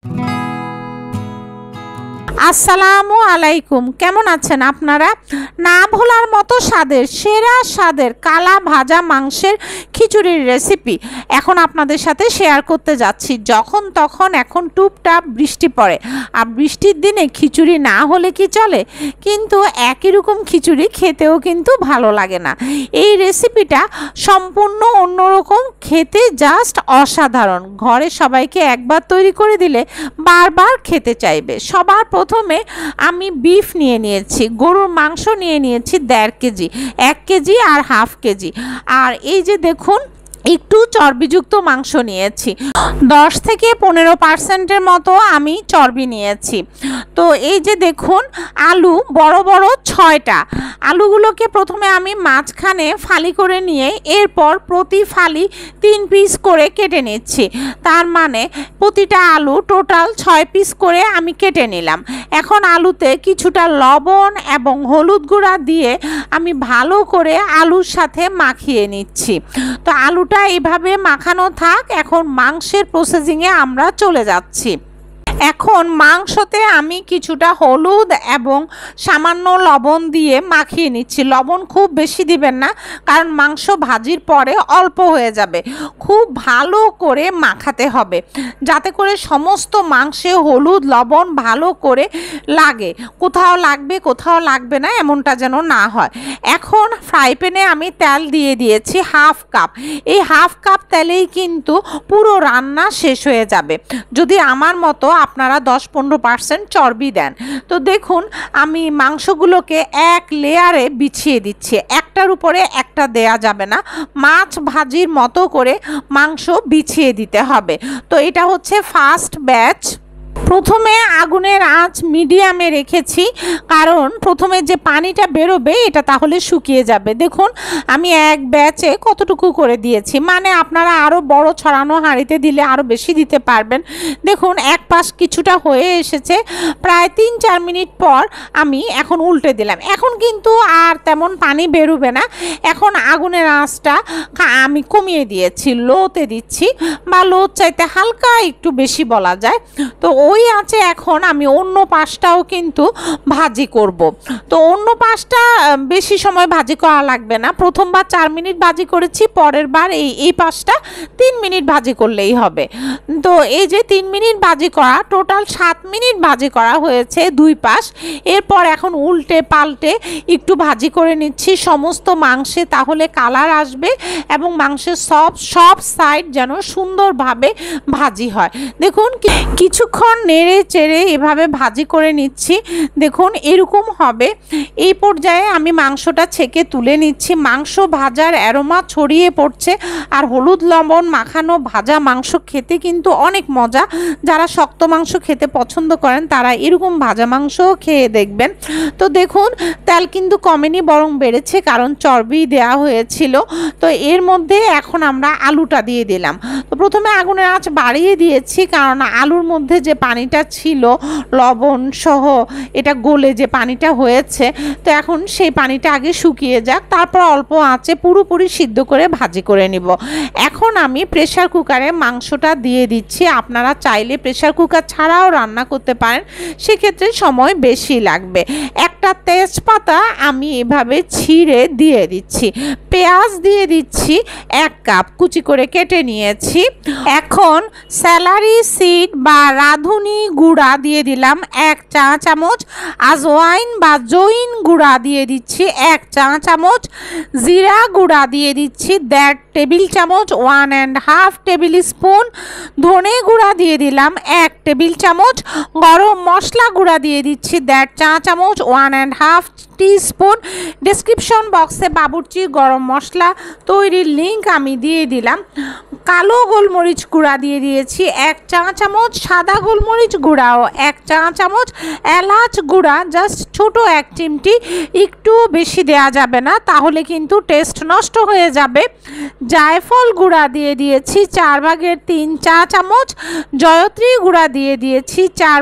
আসসালামু আলাইকুম, কেমন আছেন আপনারা? না ভোলার মতো স্বাদের সেরা স্বাদের কালা ভাজা মাংসের খিচুড়ির রেসিপি এখন আপনাদের সাথে শেয়ার করতে যাচ্ছি। যখন তখন এখন টুপটাপ বৃষ্টি পড়ে, আর বৃষ্টির দিনে খিচুড়ি না হলে কি চলে? কিন্তু একই রকম খিচুড়ি খেতেও কিন্তু ভালো লাগে না। এই রেসিপিটা সম্পূর্ণ অন্যরকম, খেতে জাস্ট অসাধারণ। ঘরে সবাইকে একবার তৈরি করে দিলে বারবার খেতে চাইবে। সবার প্রথমে আমি বিফ নিয়ে নিয়েছি, গরুর মাংস নিয়ে নিয়েছি 1.5 কেজি, 1 কেজি আর হাফ কেজি। আর এই যে দেখুন, একটু চর্বিযুক্ত মাংস নিয়েছি, 10 থেকে 15% মতো আমি চর্বি নিয়েছি। তো এই যে দেখুন, আলু বড় বড় 6টা। আলুগুলোকে প্রথমে আমি মাঝখানে ফালি করে নিয়ে এরপর প্রতি ফালি 3 পিস করে কেটে নিচ্ছি। তার মানে প্রতিটা আলু টোটাল 6 পিস করে আমি কেটে নিলাম। এখন আলুতে কিছুটা লবণ এবং হলুদ গুঁড়া দিয়ে আমি ভালো করে আলুর সাথে মাখিয়ে নিচ্ছি। তো আলুটা এইভাবে মাখানো থাক। এখন মাংসের প্রসেসিংয়ে আমরা চলে যাচ্ছি। এখন মাংসতে আমি কিছুটা হলুদ এবং সামান্য লবণ দিয়ে মাখিয়ে নিচ্ছি। লবণ খুব বেশি দিবেন না, কারণ মাংস ভাজির পরে অল্প হয়ে যাবে। খুব ভালো করে মাখাতে হবে, যাতে করে সমস্ত মাংসে হলুদ লবণ ভালো করে লাগে। কোথাও লাগবে কোথাও লাগবে না, এমনটা যেন না হয়। এখন ফ্রাই প্যানে আমি তেল দিয়ে দিয়েছি হাফ কাপ। এই হাফ কাপ তেলেই কিন্তু পুরো রান্না শেষ হয়ে যাবে, যদি আমার মতো আপনারা 10-15% চর্বি দেন। তো দেখুন, আমি মাংসগুলোকে এক লেয়ারে বিছিয়ে দিচ্ছি, একটার উপরে একটা দেয়া যাবে না। মাছ ভাজির মতো করে মাংস বিছিয়ে দিতে হবে। তো এটা হচ্ছে ফার্স্ট ব্যাচ। প্রথমে আগুনের আঁচ মিডিয়ামে রেখেছি, কারণ প্রথমে যে পানিটা বেরোবে এটা তাহলে শুকিয়ে যাবে। দেখুন, আমি এক ব্যাচে কতটুকু করে দিয়েছি, মানে আপনারা আরও বড় ছড়ানো হাঁড়িতে দিলে আরও বেশি দিতে পারবেন। দেখুন, এক পাশ কিছুটা হয়ে এসেছে। প্রায় 3-4 মিনিট পর আমি এখন উল্টে দিলাম। এখন কিন্তু আর তেমন পানি বেরোবে না। এখন আগুনের আঁচটা আমি কমিয়ে দিয়েছি, লোতে দিচ্ছি, বা লোর চাইতে হালকা একটু বেশি বলা যায়। তো ওই আছে। এখন আমি অন্য পাশটাও কিন্তু ভাজি করব। তো অন্য পাশটা বেশি সময় ভাজি করা লাগবে না। প্রথমবার 4 মিনিট ভাজি করেছি, পরের বার এই পাশটা 3 মিনিট ভাজি করলেই হবে। তো এই যে 3 মিনিট ভাজি করা, টোটাল 7 মিনিট ভাজি করা হয়েছে দুই পাশ। এরপর এখন উল্টে পাল্টে একটু ভাজি করে নিচ্ছি সমস্ত মাংসে, তাহলে কালার আসবে এবং মাংসের সব সাইড যেন সুন্দরভাবে ভাজি হয়। দেখুন, কিছুক্ষণ নেড়ে চেড়ে এভাবে ভাজি করে নিচ্ছি। দেখুন, এরকম হবে। এই পর্যায়ে আমি মাংসটা ছেঁকে তুলে নিচ্ছি। মাংস ভাজার অ্যারোমা ছড়িয়ে পড়ছে, আর হলুদ লবণ মাখানো ভাজা মাংস খেতে কিন্তু অনেক মজা। যারা শক্ত মাংস খেতে পছন্দ করেন তারা এরকম ভাজা মাংসও খেয়ে দেখবেন। তো দেখুন, তেল কিন্তু কমেনি, বরং বেড়েছে, কারণ চর্বি দেওয়া হয়েছিল। তো এর মধ্যে এখন আমরা আলুটা দিয়ে দিলাম। তো প্রথমে আগুনের আঁচ বাড়িয়ে দিয়েছি, কারণ আলুর মধ্যে যে পানিটা ছিল লবণ সহ, এটা গলে যে পানিটা হয়েছে, তো এখন সেই পানিটা আগে শুকিয়ে যাক, তারপর অল্প আঁচে পুরোপুরি সিদ্ধ করে ভাজি করে নিব। এখন আমি প্রেসার কুকারে মাংসটা দিয়ে দিচ্ছি। আপনারা চাইলে প্রেসার কুকার ছাড়াও রান্না করতে পারেন, সেক্ষেত্রে সময় বেশি লাগবে। একটা তেজপাতা আমি এভাবে ছিঁড়ে দিয়ে দিচ্ছি। পেঁয়াজ দিয়ে দিচ্ছি 1 কাপ, কুচি করে কেটে নিয়েছি। এখন স্যালারি সিড বা রাঁধুনি গুঁড়া দিয়ে দিলাম 1 চা চামচ, আজওয়াইন বা জৈন গুঁড়া দিয়ে দিচ্ছি 1 চা চামচ, জিরা গুঁড়া দিয়ে দিচ্ছি 1.5 টেবিল চামচ, 1.5 টেবিল স্পুন, ধনে গুঁড়া দিয়ে দিলাম 1 টেবিল চামচ, গরম মশলা গুঁড়া দিয়ে দিচ্ছি 1.5 চা চামচ, 1.5 টিস্পুন। ডেসক্রিপশন বক্সে বাবুর্চির গরম মশলা তৈরির লিঙ্ক আমি দিয়ে দিলাম। কালো গোলমরিচ গুঁড়া দিয়ে দিয়েছি 1 চা চামচ, সাদা গোলমরিচ গুঁড়াও 1 চা চামচ, এলাচ গুঁড়া জাস্ট ছোট 1 চিমটি, একটু বেশি দেয়া যাবে না, তাহলে কিন্তু টেস্ট নষ্ট হয়ে যাবে। জায়ফল গুঁড়া দিয়ে দিয়েছি 4/3 চা চামচ, জয়ত্রী গুঁড়া দিয়ে দিয়েছি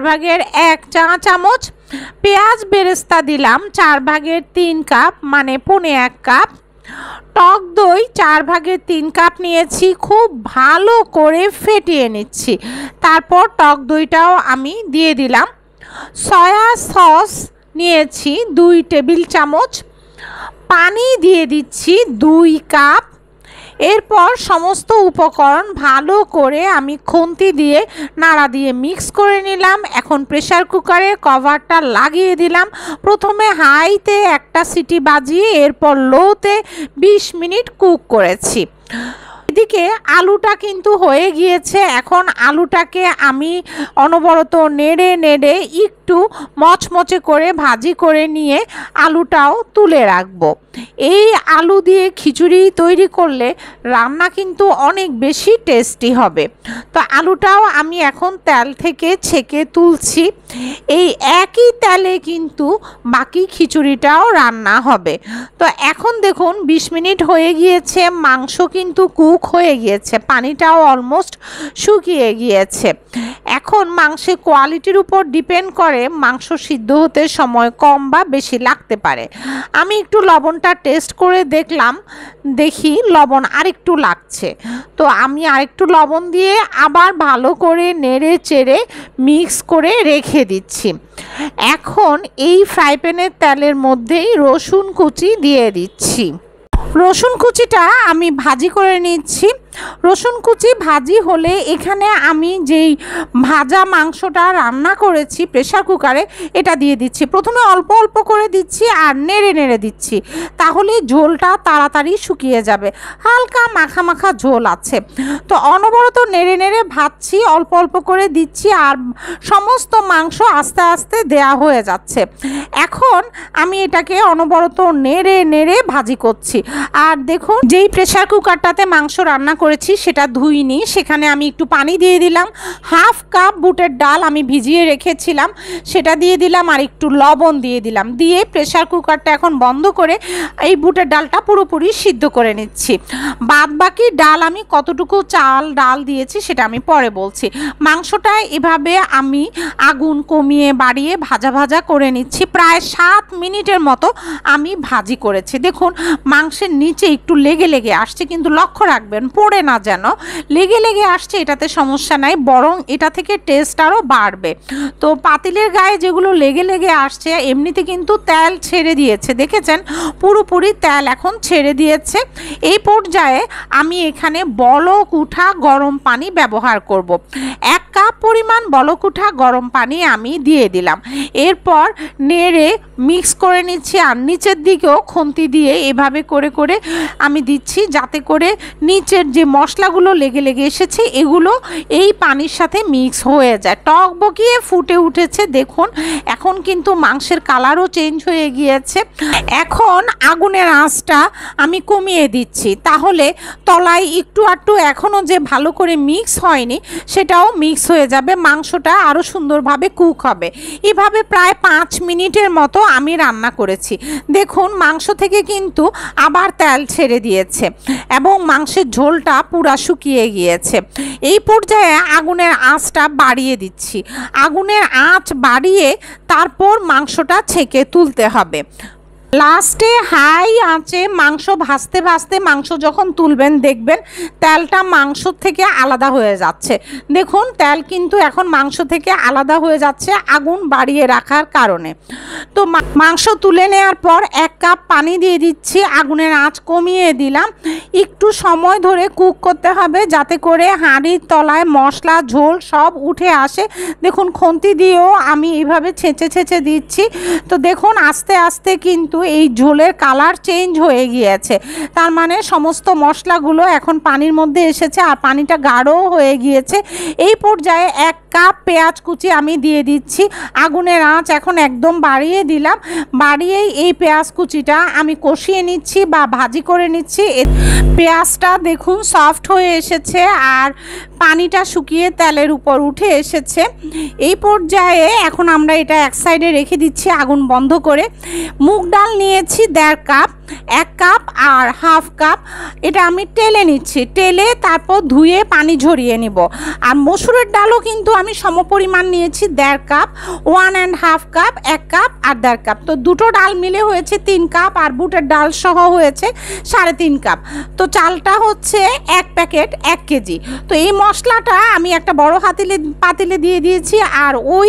4/1 চা চামচ, পেঁয়াজ বেরেস্তা দিলাম 4/3 কাপ, মানে 1.25 কাপ। টক দই 4/3 কাপ নিয়েছি, খুব ভালো করে ফেটিয়ে নিচ্ছি। তারপর টক দইটাও আমি দিয়ে দিলাম। সয়া সস নিয়েছি 2 টেবিল চামচ, পানি দিয়ে দিচ্ছি 2 কাপ। এরপর সমস্ত উপকরণ ভালো করে আমি খুন্তি দিয়ে নাড়া দিয়ে মিক্স করে নিলাম। এখন প্রেসার কুকারের কভারটা লাগিয়ে দিলাম। প্রথমে হাইতে একটা সিটি বাজিয়ে এরপর লোতে 20 মিনিট কুক করেছি। এদিকে আলুটা কিন্তু হয়ে গিয়েছে। এখন আলুটাকে আমি অনবরত নেড়ে নেড়ে একটু মচমচে করে ভাজি করে নিয়ে আলুটাও তুলে রাখবো। এই আলু দিয়ে খিচুড়ি তৈরি করলে রান্না কিন্তু অনেক বেশি টেস্টি হবে। তো আলুটাও আমি এখন তেল থেকে ছেঁকে তুলছি। এই একই তেলে কিন্তু বাকি খিচুড়িটাও রান্না হবে। তো এখন দেখুন 20 মিনিট হয়ে গিয়েছে, মাংস কিন্তু কুক হয়ে গিয়েছে, পানিটাও অলমোস্ট শুকিয়ে গিয়েছে। এখন মাংসের কোয়ালিটির উপর ডিপেন্ড করে মাংস সিদ্ধ হতে সময় কম বা বেশি লাগতে পারে। আমি একটু লবণটা টেস্ট করে দেখলাম, দেখি লবণ আরেকটু লাগছে। তো আমি আরেকটু লবণ দিয়ে আবার ভালো করে নেড়ে চেড়ে মিক্স করে রেখে দিচ্ছি। এখন এই ফ্রাই প্যানের তেলের মধ্যেই রসুন কুচি দিয়ে দিচ্ছি। রসুন কুচিটা আমি ভাজি করে নিচ্ছি। রসুন কুচি ভাজি হলে এখানে আমি যেই ভাজা মাংসটা রান্না করেছি প্রেসার কুকারে এটা দিয়ে দিচ্ছি। প্রথমে অল্প অল্প করে দিচ্ছি আর নেড়ে নেড়ে দিচ্ছি, তাহলে ঝোলটা তাড়াতাড়ি শুকিয়ে যাবে। হালকা মাখা মাখা ঝোল আছে, তো অনবরত নেড়ে নেড়ে ভাজছি, অল্প অল্প করে দিচ্ছি আর সমস্ত মাংস আস্তে আস্তে দেয়া হয়ে যাচ্ছে। এখন আমি এটাকে অনবরত নেড়ে নেড়ে ভাজি করছি। আর দেখুন যেই প্রেসার কুকারটাতে মাংস রান্না করেছি সেটা ধুইনি, সেখানে আমি একটু পানি দিয়ে দিলাম। 1/2 কাপ বুটের ডাল আমি ভিজিয়ে রেখেছিলাম সেটা দিয়ে দিলাম আর একটু লবণ দিয়ে দিলাম। দিয়ে প্রেসার কুকারটা এখন বন্ধ করে এই বুটের ডালটা পুরোপুরি সিদ্ধ করে নিচ্ছি। বাদ বাকি ডাল আমি কতটুকু চাল ডাল দিয়েছি সেটা আমি পরে বলছি। মাংসটা এভাবে আমি আগুন কমিয়ে বাড়িয়ে ভাজা ভাজা করে নিচ্ছি। প্রায় 7 মিনিটের মতো আমি ভাজি করেছি। দেখুন মাংসের নিচে একটু লেগে লেগে আসছে, কিন্তু লক্ষ্য রাখবেন পড়ে না যেন। লেগে লেগে আসছে এটাতে সমস্যা নাই, বরং এটা থেকে টেস্ট আরও বাড়বে। তো পাতিলের গায়ে যেগুলো লেগে লেগে আসছে এমনিতে কিন্তু তেল ছেড়ে দিয়েছে, দেখেছেন পুরোপুরি তেল এখন ছেড়ে দিয়েছে। এই পর্যায়ে আমি এখানে বলক উঠা গরম পানি ব্যবহার করব। 1 কাপ পরিমাণ বলক উঠা গরম পানি আমি দিয়ে দিলাম। এরপর নেড়ে মিক্স করে নিচ্ছি আর নিচের দিকেও খুন্তি দিয়ে এভাবে করে করে আমি দিচ্ছি, যাতে করে নিচের যে মশলাগুলো লেগে লেগে এসেছে এগুলো এই পানির সাথে মিক্স হয়ে যায়। টক বকিয়ে ফুটে উঠেছে, দেখুন এখন কিন্তু মাংসের কালারও চেঞ্জ হয়ে গিয়েছে। এখন আগুনের আঁচটা আমি কমিয়ে দিচ্ছি, তাহলে তলায় একটু আটটু এখনও যে ভালো করে মিক্স হয়নি সেটাও মিক্স হয়ে যাবে, মাংসটা আরও সুন্দরভাবে কুক হবে। এভাবে প্রায় 5 মিনিটের মতো আমি রান্না করেছি। দেখুন মাংস থেকে কিন্তু আবার তেল ছেড়ে দিয়েছে এবং মাংসের ঝোলটা পুরা শুকিয়ে গিয়েছে। এই পর্যায়ে আগুনের আঁচটা বাড়িয়ে দিচ্ছি। আগুনের আঁচ বাড়িয়ে তারপর মাংসটা ছেঁকে তুলতে হবে। লাস্টে হাই আঁচে মাংস ভাজতে ভাজতে মাংস যখন তুলবেন দেখবেন তেলটা মাংস থেকে আলাদা হয়ে যাচ্ছে। দেখুন তেল কিন্তু এখন মাংস থেকে আলাদা হয়ে যাচ্ছে আগুন বাড়িয়ে রাখার কারণে। তো মাংস তুলে নেওয়ার পর 1 কাপ পানি দিয়ে দিচ্ছি, আগুনের আঁচ কমিয়ে দিলাম। একটু সময় ধরে কুক করতে হবে যাতে করে হাঁড়ির তলায় মশলা ঝোল সব উঠে আসে। দেখুন খুন্তি দিয়েও আমি এইভাবে ছেঁচে ছেঁচে দিচ্ছি। তো দেখুন আস্তে আস্তে কিন্তু এই ঝোলের কালার চেঞ্জ হয়ে গিয়েছে, তার মানে সমস্ত মশলাগুলো এখন পানির মধ্যে এসেছে আর পানিটা গাঢ় হয়ে গিয়েছে। এই পর্যায়ে 1 কাপ পেঁয়াজ কুচি আমি দিয়ে দিচ্ছি। আগুনের আঁচ এখন একদম বাড়িয়ে দিলাম, বাড়িয়েই এই পেঁয়াজ কুচিটা আমি কষিয়ে নিচ্ছি বা ভাজি করে নিচ্ছি। পেঁয়াজটা দেখুন সফট হয়ে এসেছে আর পানিটা শুকিয়ে তেলের উপর উঠে এসেছে। এই পর্যায়ে এখন আমরা এটা এক সাইডে রেখে দিচ্ছি আগুন বন্ধ করে। মুগ ডাল নিয়েছি 1.5 কাপ, 1 কাপ আর হাফ কাপ এটা আমি টেলে নিচ্ছি, টেলে তারপর ধুয়ে পানি ঝরিয়ে নিব। আর মসুরের ডালও কিন্তু আমি সমপরিমাণ নিয়েছি, 1.5 কাপ, 1.5 কাপ, 1 কাপ আর 1.5 কাপ। তো দুটো ডাল মিলে হয়েছে 3 কাপ আর বুটের ডাল সহ হয়েছে 3.5 কাপ। তো চালটা হচ্ছে 1 প্যাকেট 1 কেজি। তো এই মশলাটা আমি একটা বড় পাতিলে দিয়ে দিয়েছি। আর ওই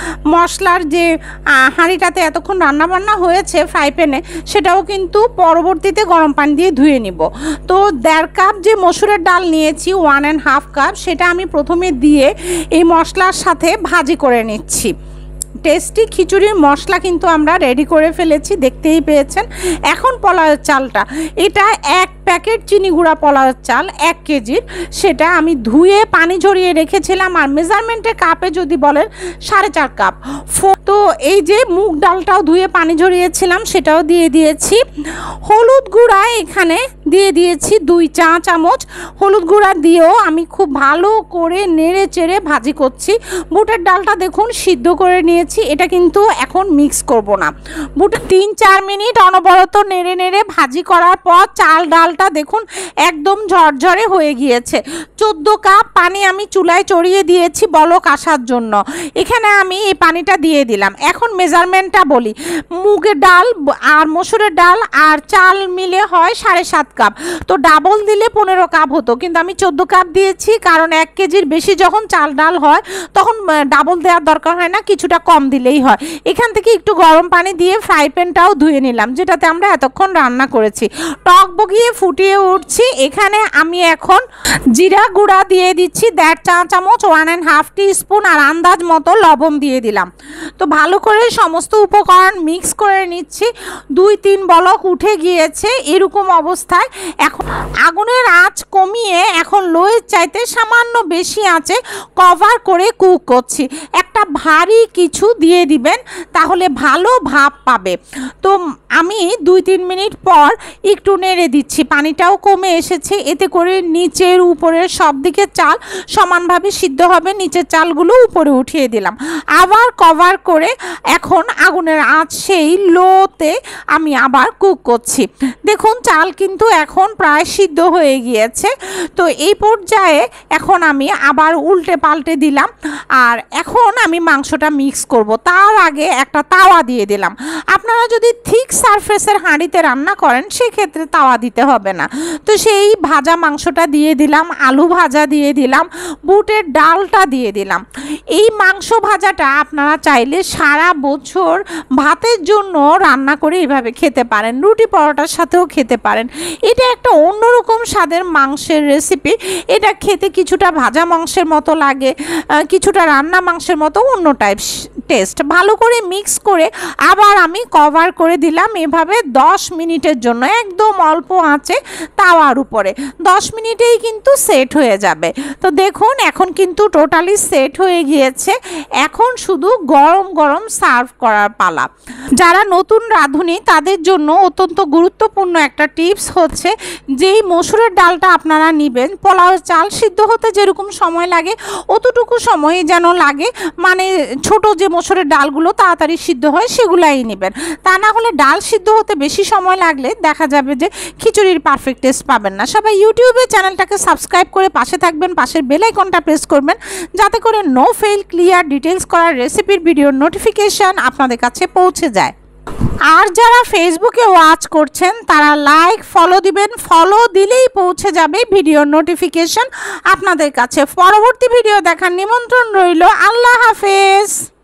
মশলার যে হাঁড়িটাতে এতক্ষণ রান্নাবান্না হয়েছে ফ্রাই প্যানে, সেটাও কিন্তু পরবর্তীতে গরম পানি দিয়ে ধুয়ে নিব। তো 1.5 কাপ যে মসুরের ডাল নিয়েছি, 1.5 কাপ, সেটা আমি প্রথমে দিয়ে এই মশলার সাথে ভাজি করে নিচ্ছি। টেস্টি খিচুড়ির মশলা কিন্তু আমরা রেডি করে ফেলেছি, দেখতেই পেয়েছেন। এখন পোলাওয়ের চালটা, এটা 1 প্যাকেট চিনি গুঁড়া পোলাওয়ের চাল 1 কেজির, সেটা আমি ধুয়ে পানি ঝরিয়ে রেখেছিলাম। আর মেজারমেন্টের কাপে যদি বলেন 4.5 কাপ। তো এই যে মুগ ডালটাও ধুয়ে পানি ঝরিয়েছিলাম, সেটাও দিয়ে দিয়েছি। হলুদ গুঁড়া এখানে দিয়ে দিয়েছি 2 চা চামচ। হলুদ গুঁড়া দিয়েও আমি খুব ভালো করে নেড়ে চেড়ে ভাজি করছি। বুটের ডালটা দেখুন সিদ্ধ করে নিয়েছি, এটা কিন্তু এখন মিক্স করব না। বুটের 3-4 মিনিট অনবরত নেড়ে নেড়ে ভাজি করার পর চাল ডালটা দেখুন একদম ঝরঝরে হয়ে গিয়েছে। 14 কাপ পানি আমি চুলায় চড়িয়ে দিয়েছি বলক আসার জন্য। এখানে আমি এই পানিটা দিয়ে দিলাম। এখন মেজারমেন্টটা বলি, মুগের ডাল আর মসুরের ডাল আর চাল মিলে হয় 7.5 কাপ। তো ডাবল দিলে 15 কাপ হতো, কিন্তু আমি 14 কাপ দিয়েছি, কারণ 1 কেজির বেশি যখন চাল ডাল হয় তখন ডাবল দেওয়ার দরকার হয় না, কিছুটা কম দিলেই হয়। এখান থেকে একটু গরম পানি দিয়ে ফ্রাই প্যানটাও ধুয়ে নিলাম, যেটাতে আমরা এতক্ষণ রান্না করেছি। টক বগিয়ে ফুটিয়ে উঠছি। এখানে আমি এখন জিরা গুঁড়া দিয়ে দিচ্ছি 1.5 চা চামচ, 1.5 টিস্পুন, আর আন্দাজ মতো লবণ দিয়ে দিলাম। তো ভালো করে সমস্ত উপকরণ মিক্স করে নিচ্ছি। 2-3 বলক উঠে গিয়েছে এরকম অবস্থায়। এখন আগুনের আঁচ কমিয়ে এখন লোয়ের চাইতে সামান্য বেশি আঁচে কভার করে কুক করছি। একটা ভারী কিছু দিয়ে দিবেন, তাহলে ভালো ভাপ পাবে। তো আমি 2-3 মিনিট পর একটু নেড়ে দিচ্ছি, পানিটাও কমে এসেছে, এতে করে নিচের উপরের সব দিকে চাল সমানভাবে সিদ্ধ হবে। নিচের চালগুলো উপরে উঠিয়ে দিলাম, আবার কভার করে এখন আগুনের আঁচ সেই লোতে আমি আবার কুক করছি। দেখুন চাল কিন্তু এখন প্রায় সিদ্ধ হয়ে গিয়েছে। তো এই পর্যায়ে এখন আমি আবার উল্টে পাল্টে দিলাম। আর এখন আমি মাংসটা মিক্স করব, তার আগে একটা তাওয়া দিয়ে দিলাম। আপনারা যদি থিক সারফেসের হাঁড়িতে রান্না করেন সেক্ষেত্রে তাওয়া দিতে হবে না। তো সেই ভাজা মাংসটা দিয়ে দিলাম, আলু ভাজা দিয়ে দিলাম, বুটের ডালটা দিয়ে দিলাম। এই মাংস ভাজাটা আপনারা চাইলে সারা বছর ভাতের জন্য রান্না করে এইভাবে খেতে পারেন, রুটি পরোটার সাথেও খেতে পারেন। এটা একটা অন্যরকম স্বাদের মাংসের রেসিপি। এটা খেতে কিছুটা ভাজা মাংসের মতো লাগে, কিছুটা রান্না মাংসের মতো অন্য টাইপ টেস্ট। ভালো করে মিক্স করে আবার আমি কভার করে দিলাম এভাবে 10 মিনিটের জন্য, একদম অল্প আঁচে তাওয়ার উপরে। 10 মিনিটেই কিন্তু সেট হয়ে যাবে। তো দেখুন এখন কিন্তু টোটালি সেট হয়ে গিয়েছে। এখন শুধু গরম গরম সার্ভ করার পালা। যারা নতুন রাঁধুনি তাদের জন্য অত্যন্ত গুরুত্বপূর্ণ একটা টিপস হচ্ছে, যেই মসুরের ডালটা আপনারা নেবেন, পোলাওয়ের চাল সিদ্ধ হতে যেরকম সময় লাগে অতটুকু সময় যেন লাগে, মানে ছোট যে মসুরের ডালগুলো তাড়াতাড়ি সিদ্ধ হয় সেগুলাই নেবেন। তা না হলে ডাল সিদ্ধ হতে বেশি সময় লাগলে দেখা যাবে যে খিচুড়ির পারফেক্ট টেস্ট পাবেন না। সবাই ইউটিউবে চ্যানেলটাকে সাবস্ক্রাইব করে পাশে থাকবেন, পাশের বেল আইকনটা প্রেস করবেন, যাতে করে নো ফেল ক্লিয়ার ডিটেলস করার রেসিপির ভিডিওর নোটিফিকেশন আপনাদের কাছে পৌঁছে যায়। আর যারা ফেসবুকে ওয়াচ করছেন তারা লাইক ফলো দিবেন, ফলো দিলেই পৌঁছে যাবে ভিডিওর নোটিফিকেশন আপনাদের কাছে। পরবর্তী ভিডিও দেখার নিমন্ত্রণ রইল। আল্লাহ হাফেজ।